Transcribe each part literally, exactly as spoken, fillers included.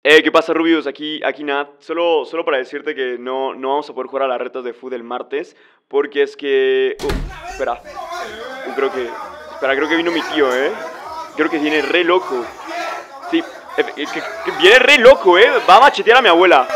Eh, ¿qué pasa, Rubius? Aquí, aquí Nat. Solo, solo para decirte que no, no vamos a poder jugar a las retas de food el martes. Porque es que... Uh, espera. Uh, creo que... Espera, creo que vino mi tío, ¿eh? Creo que viene re loco. Sí, eh, que, que viene re loco, ¿eh? Va a machetear a mi abuela.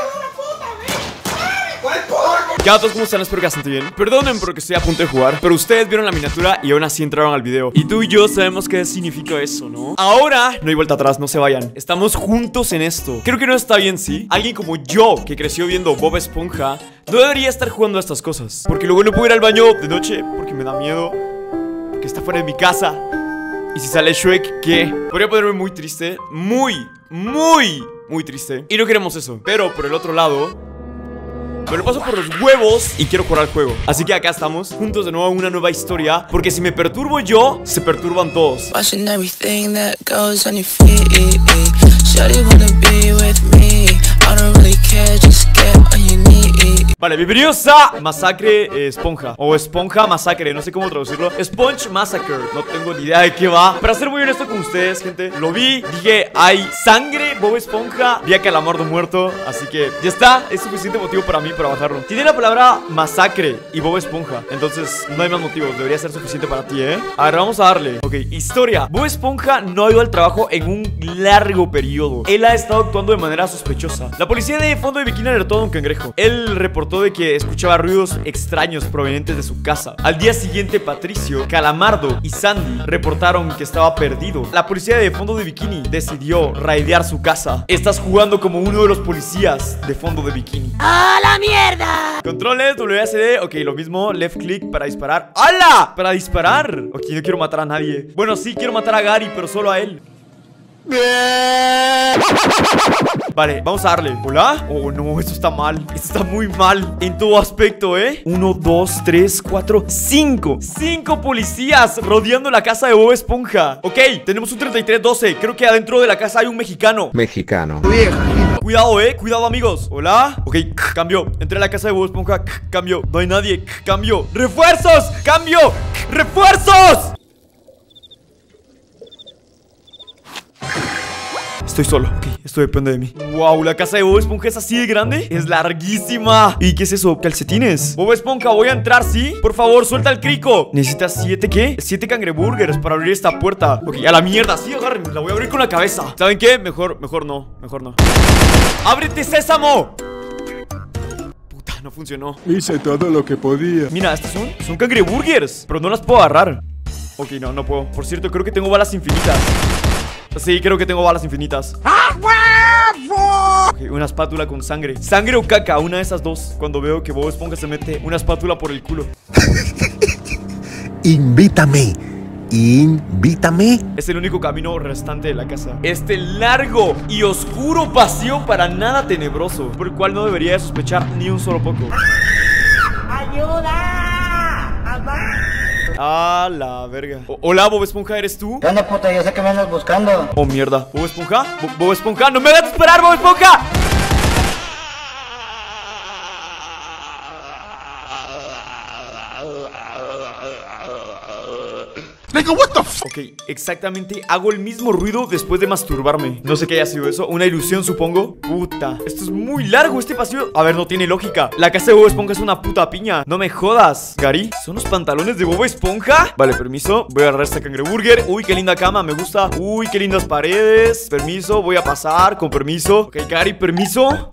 ¿Qué onda a todos? ¿Cómo están? Espero que bastante bien. Perdonen porque estoy a punto de jugar, pero ustedes vieron la miniatura y aún así entraron al video. Y tú y yo sabemos qué significa eso, ¿no? Ahora no hay vuelta atrás, no se vayan. Estamos juntos en esto. Creo que no está bien, ¿sí? Alguien como yo, que creció viendo Bob Esponja, no debería estar jugando a estas cosas. Porque luego no puedo ir al baño de noche porque me da miedo. Porque está fuera de mi casa. Y si sale Shrek, ¿qué? Podría ponerme muy triste. Muy, muy, muy triste. Y no queremos eso. Pero por el otro lado... me lo paso por los huevos y quiero jugar al juego. Así que acá estamos, juntos de nuevo en una nueva historia. Porque si me perturbo yo, se perturban todos. Vale, bienvenidos a Masacre eh, Esponja. O Esponja Masacre, no sé cómo traducirlo. Sponge Massacre, no tengo ni idea de qué va. Para ser muy honesto con ustedes, gente, lo vi, dije, hay sangre, Bob Esponja, vi a Calamardo muerto. Así que ya está, es suficiente motivo para mí para bajarlo. Tiene la palabra masacre y Bob Esponja, entonces no hay más motivos, debería ser suficiente para ti, ¿eh? A ver, vamos a darle. Ok, historia. Bob Esponja no ha ido al trabajo en un largo periodo. Él ha estado actuando de manera sospechosa. La policía de Fondo de Bikini alertó a un cangrejo. Él reportó de que escuchaba ruidos extraños provenientes de su casa. Al día siguiente, Patricio, Calamardo y Sandy reportaron que estaba perdido. La policía de Fondo de Bikini decidió raidear su casa. Estás jugando como uno de los policías de Fondo de Bikini. ¡Ah, la mierda! Controles, W A S D. Ok, lo mismo, left click para disparar. ¡Hala! Para disparar. Ok, no quiero matar a nadie. Bueno, sí, quiero matar a Gary, pero solo a él. Vale, vamos a darle. ¿Hola? Oh, no, esto está mal. Esto está muy mal en todo aspecto, ¿eh? Uno, dos, tres, cuatro, cinco. Cinco policías rodeando la casa de Bob Esponja. Ok, tenemos un treinta y tres doce. Creo que adentro de la casa hay un mexicano. Mexicano. Cuidado, eh, cuidado, amigos. Hola. Ok, cambio. Entré a la casa de Bob Esponja. Cambio. No hay nadie. Cambio. ¡Refuerzos! ¡Cambio! ¡Refuerzos! Estoy solo, ok, esto depende de mí. Wow, la casa de Bob Esponja es así de grande. Es larguísima. ¿Y qué es eso? Calcetines. Bob Esponja, voy a entrar, ¿sí? Por favor, suelta el crico. ¿Necesitas siete qué? Siete cangreburgers para abrir esta puerta. Ok, a la mierda, sí, agárrenme. La voy a abrir con la cabeza. ¿Saben qué? Mejor, mejor no, mejor no. ¡Ábrete, sésamo! Puta, no funcionó. Hice todo lo que podía. Mira, estas son, son cangreburgers, pero no las puedo agarrar. Ok, no, no puedo. Por cierto, creo que tengo balas infinitas. Sí, creo que tengo balas infinitas. Okay, una espátula con sangre. Sangre o caca, una de esas dos. Cuando veo que Bob Esponja se mete una espátula por el culo. Invítame. Invítame. Es el único camino restante de la casa. Este largo y oscuro pasillo para nada tenebroso, por el cual no debería de sospechar ni un solo poco. ¡Ayuda! ¡Mamá! Ah, la verga. O Hola, Bob Esponja, ¿eres tú? ¿Qué onda, puta? Yo sé que me andas buscando. Oh, mierda. ¿Bob Esponja? Bo Bob Esponja, ¡no me hagas esperar, Bob Esponja! Ok, exactamente hago el mismo ruido después de masturbarme. No sé qué haya sido eso, una ilusión supongo. Puta, esto es muy largo este pasillo. A ver, no tiene lógica. La casa de Bob Esponja es una puta piña. No me jodas. Gary, ¿son los pantalones de Bob Esponja? Vale, permiso, voy a agarrar este cangreburger. Uy, qué linda cama, me gusta. Uy, qué lindas paredes. Permiso, voy a pasar, con permiso. Ok, Gary, permiso.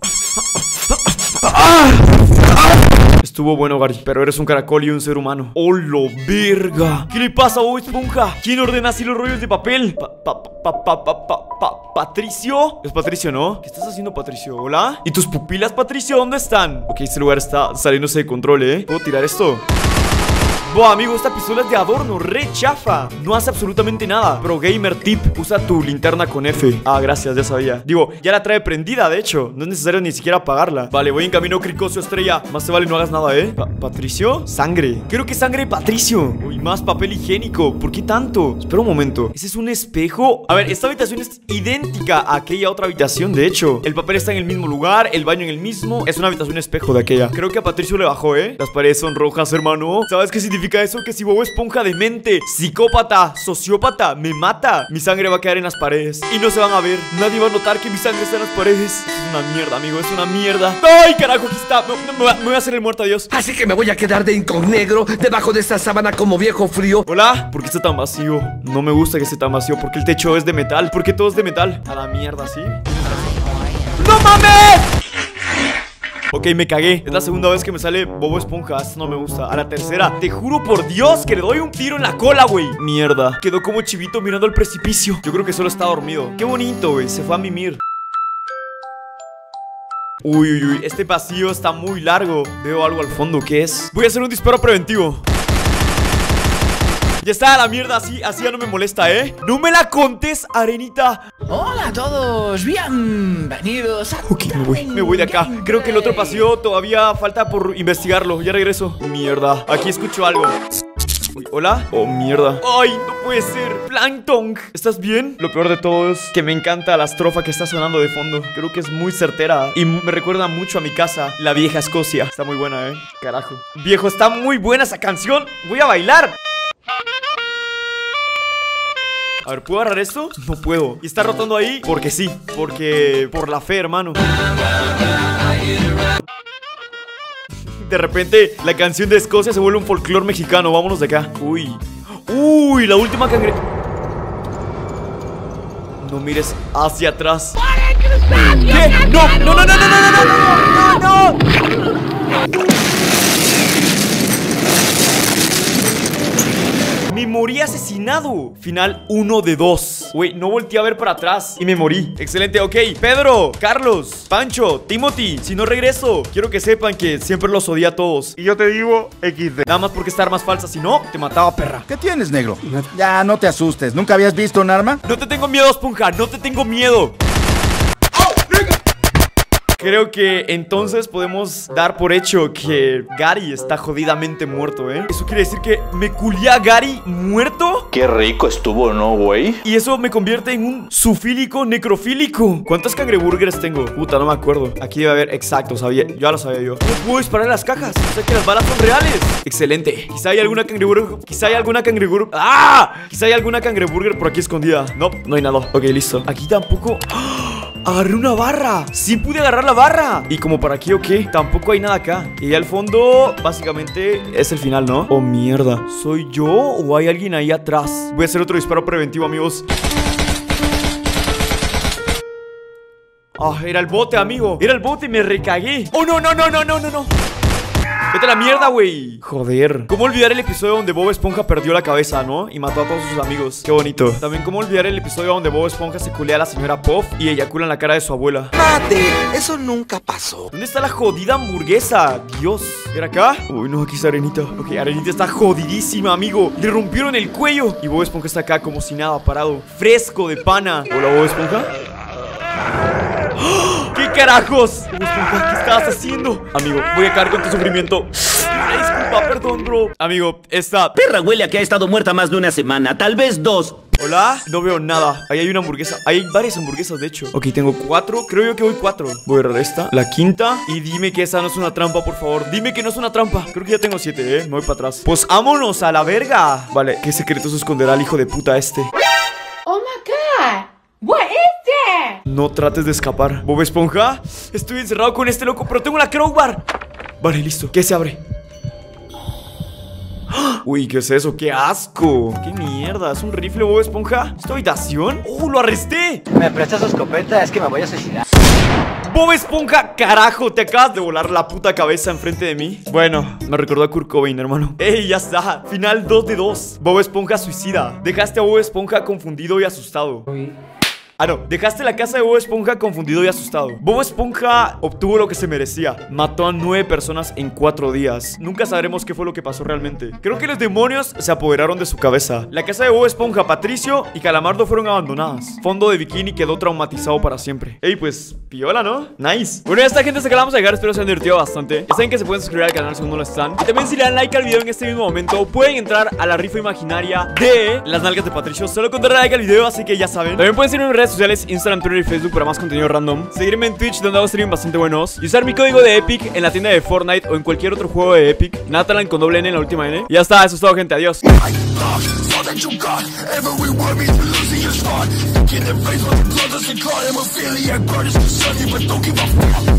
Estuvo bueno, Gary, pero eres un caracol y un ser humano. ¡Oh, lo verga! ¿Qué le pasa a Bob Esponja? ¿Quién ordena así los rollos de papel? Pa, pa, pa, pa, pa, pa, pa, ¿Patricio? Es Patricio, ¿no? ¿Qué estás haciendo, Patricio? ¿Hola? ¿Y tus pupilas, Patricio? ¿Dónde están? Ok, este lugar está saliéndose de control, ¿eh? ¿Puedo tirar esto? Buah, amigo, esta pistola es de adorno, re chafa. No hace absolutamente nada. Pro gamer tip, usa tu linterna con F. Ah, gracias, ya sabía. Digo, ya la trae prendida, de hecho. No es necesario ni siquiera apagarla. Vale, voy en camino, cricoso, estrella. Más te vale no hagas nada, ¿eh? Pa ¿Patricio? Sangre. Creo que sangre de Patricio. Uy, más papel higiénico. ¿Por qué tanto? Espera un momento. ¿Ese es un espejo? A ver, esta habitación es idéntica a aquella otra habitación, de hecho. El papel está en el mismo lugar, el baño en el mismo. Es una habitación espejo de aquella. Creo que a Patricio le bajó, ¿eh? Las paredes son rojas, hermano. ¿Sabes qué significa ¿Significa eso que si Bob Esponja demente, psicópata, sociópata, me mata? Mi sangre va a quedar en las paredes y no se van a ver. Nadie va a notar que mi sangre está en las paredes. Es una mierda, amigo, es una mierda. ¡Ay, carajo! Aquí está. Me, me, me voy a hacer el muerto, adiós. Así que me voy a quedar de incognegro debajo de esta sábana como viejo frío. Hola, ¿por qué está tan vacío? No me gusta que esté tan vacío. Porque el techo es de metal. Porque todo es de metal. A la mierda, ¿sí? ¡No mames! Ok, me cagué. Es la segunda vez que me sale Bob Esponja. Esto no me gusta. A la tercera, te juro por Dios que le doy un tiro en la cola, güey. Mierda. Quedó como chivito mirando al precipicio. Yo creo que solo está dormido. Qué bonito, güey. Se fue a mimir. Uy, uy, uy. Este pasillo está muy largo. Veo algo al fondo. ¿Qué es? Voy a hacer un disparo preventivo. Ya está, la mierda, así, así ya no me molesta, ¿eh? No me la contes, Arenita. Hola a todos, bienvenidos a... Ok, me voy, me voy de acá. Creo que el otro pasillo todavía falta por investigarlo. Ya regreso. Mierda, aquí escucho algo. Uy, ¿hola? Oh, mierda. Ay, no puede ser. Plankton, ¿estás bien? Lo peor de todo es que me encanta la estrofa que está sonando de fondo. Creo que es muy certera y me recuerda mucho a mi casa, la vieja Escocia. Está muy buena, ¿eh? Carajo. Viejo, está muy buena esa canción. Voy a bailar. A ver, ¿puedo agarrar esto? No puedo. Y está rotando ahí porque sí. Porque... por la fe, hermano. De repente, la canción de Escocia se vuelve un folclore mexicano. Vámonos de acá. Uy. Uy, la última cangre... No mires hacia atrás. ¿Qué? No, no, no, no, no, no, no, no, no, no. Me morí asesinado. Final uno de dos. Güey, no volteé a ver para atrás y me morí. Excelente, ok. Pedro, Carlos, Pancho, Timothy, si no regreso, quiero que sepan que siempre los odié a todos. Y yo te digo equis de. Nada más porque esta arma es falsa, si no, te mataba, perra. ¿Qué tienes, negro? Ya, no te asustes. ¿Nunca habías visto un arma? No te tengo miedo, Esponja, no te tengo miedo. Creo que entonces podemos dar por hecho que Gary está jodidamente muerto, ¿eh? Eso quiere decir que me culié a Gary muerto. Qué rico estuvo, ¿no, güey? Y eso me convierte en un zoofílico necrofílico. ¿Cuántos cangreburgers tengo? Puta, no me acuerdo. Aquí debe haber, exacto, sabía, ya lo sabía yo. No puedo disparar en las cajas, o sea que las balas son reales. Excelente. Quizá hay alguna cangreburger. Quizá hay alguna cangreburger. ¡Ah! Quizá hay alguna cangreburger por aquí escondida. No, no hay nada. Ok, listo. Aquí tampoco. ¡Ah! Agarré una barra. Sí pude agarrar la barra. Y como para aquí, ok, tampoco hay nada acá. Y al fondo, básicamente, es el final, ¿no? Oh, mierda. ¿Soy yo o hay alguien ahí atrás? Voy a hacer otro disparo preventivo, amigos. Ah, era el bote, amigo. Era el bote y me recagué. Oh, no, no, no, no, no, no, no. Vete a la mierda, güey. Joder. ¿Cómo olvidar el episodio donde Bob Esponja perdió la cabeza, no? Y mató a todos sus amigos. Qué bonito. También cómo olvidar el episodio donde Bob Esponja se culea a la señora Puff y eyacula en la cara de su abuela. Mate, eso nunca pasó. ¿Dónde está la jodida hamburguesa? Dios. ¿Era acá? Uy, no, aquí está Arenita. Ok, Arenita está jodidísima, amigo. Le rompieron el cuello. Y Bob Esponja está acá como si nada, parado. Fresco de pana. Hola, Bob Esponja. ¿Qué carajos? Bob Esponja, ¿qué estabas haciendo? Amigo, voy a caer con tu sufrimiento. Disculpa, perdón, bro. Amigo, esta Perra huele a que ha estado muerta más de una semana, tal vez dos. Hola, no veo nada. Ahí hay una hamburguesa. Ahí hay varias hamburguesas, de hecho. Ok, tengo cuatro. Creo yo que voy cuatro. Voy a agarrar esta, la quinta. Y dime que esa no es una trampa, por favor. Dime que no es una trampa. Creo que ya tengo siete, eh. Me voy para atrás. Pues vámonos a la verga. Vale, ¿qué secretos esconderá el hijo de puta este? Oh my god. What is that? No trates de escapar. Bob Esponja, estoy encerrado con este loco, pero tengo la crowbar. Vale, listo. ¿Qué se abre? Uy, ¿qué es eso? ¡Qué asco! ¡Qué mierda! ¿Es un rifle, Bob Esponja? ¿Esta habitación? ¡Oh, lo arresté! ¿Me prestas su escopeta? Es que me voy a suicidar. Bob Esponja, carajo, te acabas de volar la puta cabeza enfrente de mí. Bueno, me recordó a Kurt Cobain, hermano. ¡Ey, ya está! Final dos de dos. Bob Esponja suicida. Dejaste a Bob Esponja confundido y asustado. Uy. Ah, no, dejaste la casa de Bob Esponja confundido y asustado. Bob Esponja obtuvo lo que se merecía. Mató a nueve personas en cuatro días. Nunca sabremos qué fue lo que pasó realmente. Creo que los demonios se apoderaron de su cabeza. La casa de Bob Esponja, Patricio y Calamardo fueron abandonadas. Fondo de Bikini quedó traumatizado para siempre. Ey, pues, piola, ¿no? Nice. Bueno, ya está, gente, hasta que la vamos a llegar. Espero se hayan divertido bastante. Ya saben que se pueden suscribir al canal si aún no lo están. Y también si le dan like al video en este mismo momento, pueden entrar a la rifa imaginaria de las nalgas de Patricio. Solo con darle like al video, así que ya saben. También pueden seguirme en mis redes redes sociales, Instagram, Twitter y Facebook para más contenido random. Seguirme en Twitch donde hago streams bastante buenos. Y usar mi código de Epic en la tienda de Fortnite o en cualquier otro juego de Epic. Natalan con doble N en la última N. Y ya está, eso es todo, gente, adiós. Get the face with the brothers and call him affiliate brothers. Sonny, but don't give a fuck.